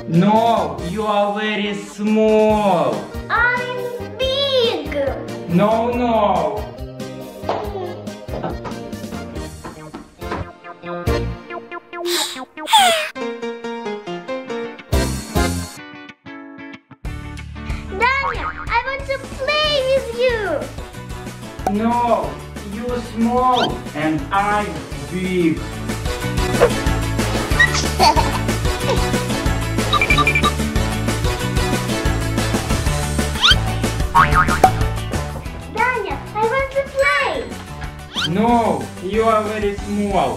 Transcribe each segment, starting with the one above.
No, you are very small. I'm big. No, no. Nastya, I want to play with you. No, you're small and I'm big. Nastya, I want to play. No, you are very small.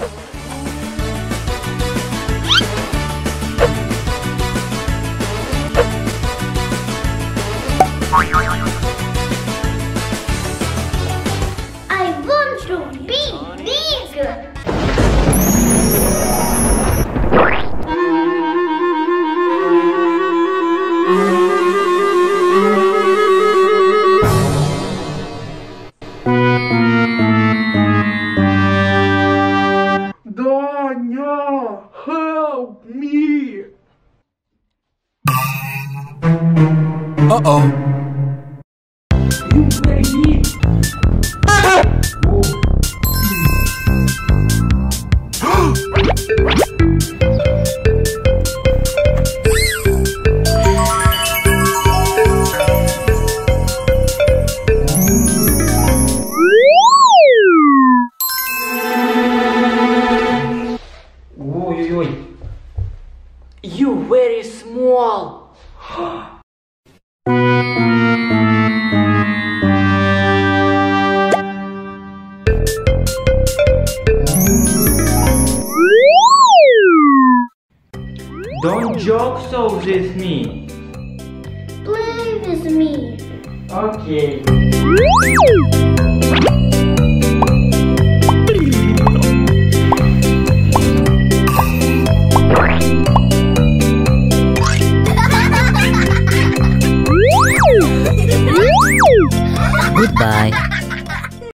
I want to be big. Danya, help me. Uh-oh. You very big. Ой-ой-ой. You very small. Don't joke so with me. Play with me. Okay.